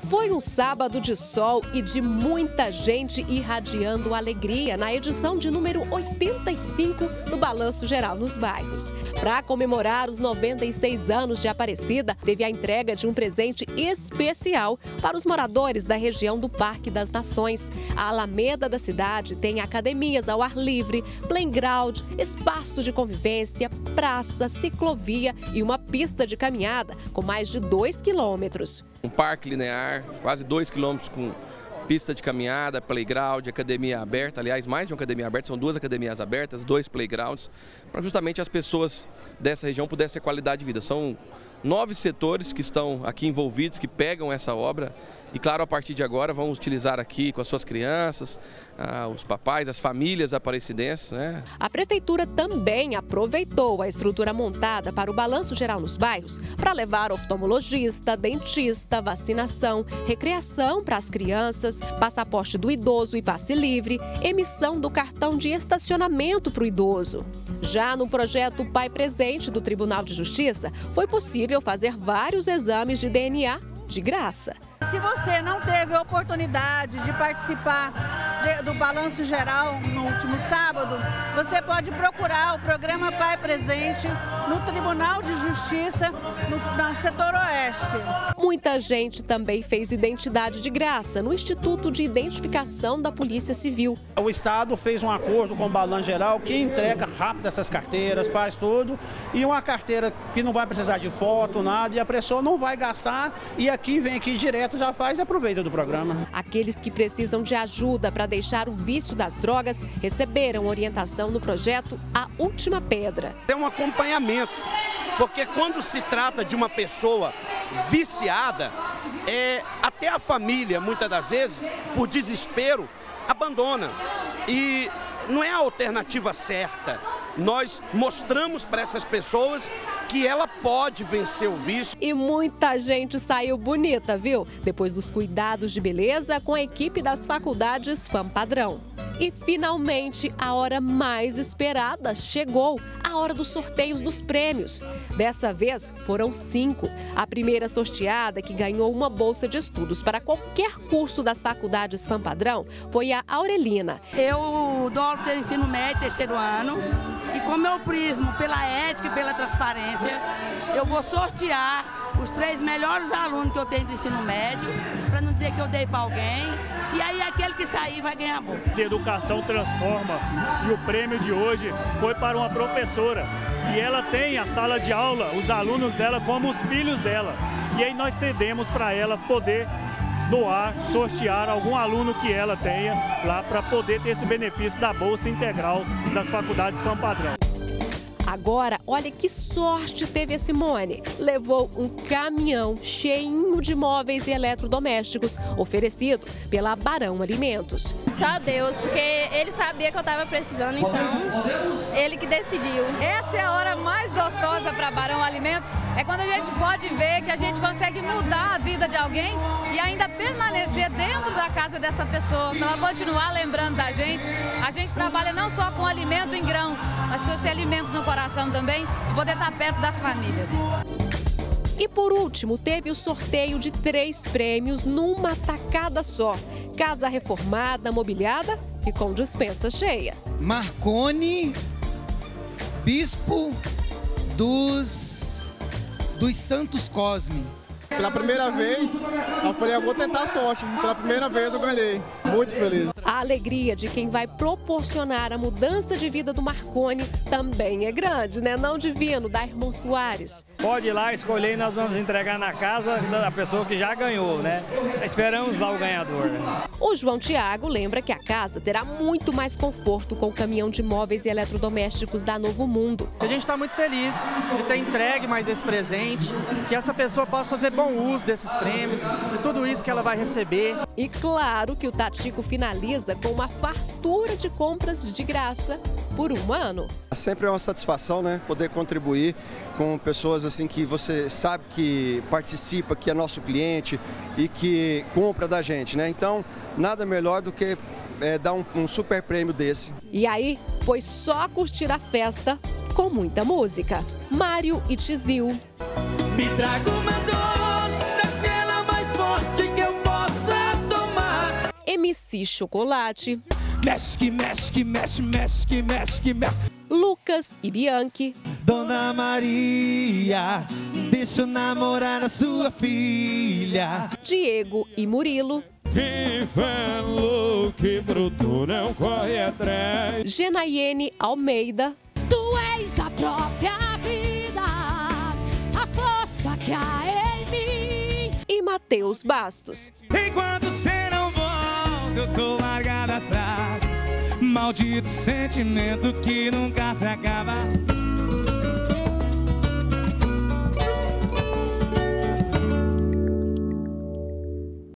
Foi um sábado de sol e de muita gente irradiando alegria na edição de número 85 do Balanço Geral nos Bairros. Para comemorar os 96 anos de Aparecida, teve a entrega de um presente especial para os moradores da região do Parque das Nações. A Alameda da cidade tem academias ao ar livre, playground, espaço de convivência, praça, ciclovia e uma pista de caminhada com mais de 2 quilômetros. Um parque linear, quase 2 quilômetros com pista de caminhada, playground, academia aberta. Aliás, mais de uma academia aberta, são 2 academias abertas, 2 playgrounds, para justamente as pessoas dessa região pudessem ter qualidade de vida. São 9 setores que estão aqui envolvidos, que pegam essa obra e, claro, a partir de agora vão utilizar aqui com as suas crianças, os papais, as famílias aparecidenses, né? A Prefeitura também aproveitou a estrutura montada para o Balanço Geral nos Bairros para levar oftalmologista, dentista, vacinação, recreação para as crianças, passaporte do idoso e passe livre, emissão do cartão de estacionamento para o idoso. Já no projeto Pai Presente do Tribunal de Justiça, foi possível fazer vários exames de DNA de graça. Se você não teve a oportunidade de participar do Balanço Geral no último sábado, você pode procurar o programa Pai Presente no Tribunal de Justiça, no setor oeste. Muita gente também fez identidade de graça no Instituto de Identificação da Polícia Civil. O Estado fez um acordo com o Balanço Geral que entrega rápido essas carteiras, faz tudo. E uma carteira que não vai precisar de foto, nada, e a pessoa não vai gastar. E aqui vem aqui direto, já faz e aproveita do programa. Aqueles que precisam de ajuda para deixar o vício das drogas receberam orientação no projeto A Última Pedra. É um acompanhamento, porque quando se trata de uma pessoa viciada, até a família, muitas das vezes, por desespero, abandona. E não é a alternativa certa. Nós mostramos para essas pessoas que ela pode vencer o vício. E muita gente saiu bonita, viu? Depois dos cuidados de beleza com a equipe das faculdades FAM-Padrão. E finalmente a hora mais esperada chegou, a hora dos sorteios dos prêmios. Dessa vez foram 5. A primeira sorteada, que ganhou uma bolsa de estudos para qualquer curso das faculdades FAM-Padrão, foi a Aurelina. Eu dou aula de ensino médio, 3º ano, e com meu prisma pela ética e pela transparência, eu vou sortear os 3 melhores alunos que eu tenho do ensino médio, para não dizer que eu dei para alguém, e aí aquele que sair vai ganhar a bolsa. A Educação Transforma, e o prêmio de hoje foi para uma professora, e ela tem a sala de aula, os alunos dela como os filhos dela, e aí nós cedemos para ela poder doar, sortear algum aluno que ela tenha lá para poder ter esse benefício da bolsa integral das faculdades FAM-Padrão. Agora, olha que sorte teve a Simone. Levou um caminhão cheinho de móveis e eletrodomésticos, oferecido pela Barão Alimentos. Só Deus, porque ele sabia que eu estava precisando, então ele que decidiu. Essa é a hora mais gostosa para Barão Alimentos, é quando a gente pode ver que a gente consegue mudar a vida de alguém e ainda permanecer dentro da casa dessa pessoa, para ela continuar lembrando da gente. A gente trabalha não só com alimento em grãos, mas com esse alimento no coração também, de poder estar perto das famílias. E por último, teve o sorteio de 3 prêmios numa tacada só. Casa reformada, mobiliada e com despensa cheia. Marconi, bispo dos Santos Cosme. Pela primeira vez, eu falei, eu vou tentar a sorte. Pela primeira vez eu ganhei. Muito feliz. A alegria de quem vai proporcionar a mudança de vida do Marconi também é grande, né? Não, Divino, da Irmão Soares. Pode ir lá escolher e nós vamos entregar na casa da pessoa que já ganhou, né? Esperamos lá o ganhador. O João Tiago lembra que a casa terá muito mais conforto com o caminhão de móveis e eletrodomésticos da Novo Mundo. A gente está muito feliz de ter entregue mais esse presente, que essa pessoa possa fazer bom uso desses prêmios, de tudo isso que ela vai receber. E claro que o Tatico finaliza com uma fartura de compras de graça por 1 ano. Sempre é uma satisfação, né? Poder contribuir com pessoas assim que você sabe que participa, que é nosso cliente e que compra da gente, né? Então, nada melhor do que dar um super prêmio desse. E aí, foi só curtir a festa com muita música. Mário e Tizil. Me traga uma dose daquela mais forte que eu MC Chocolate. Mexe, mexe, mexe, mexe, mexe, mexe. Lucas e Bianchi. Dona Maria, deixa eu namorar a sua filha. Diego e Murilo. Quem falou que bruto não corre atrás? Genaiene Almeida. Tu és a própria vida, a força que há em mim. E Matheus Bastos. Enquanto cê não volta, eu tô largada às traças. Maldito sentimento que nunca se acaba.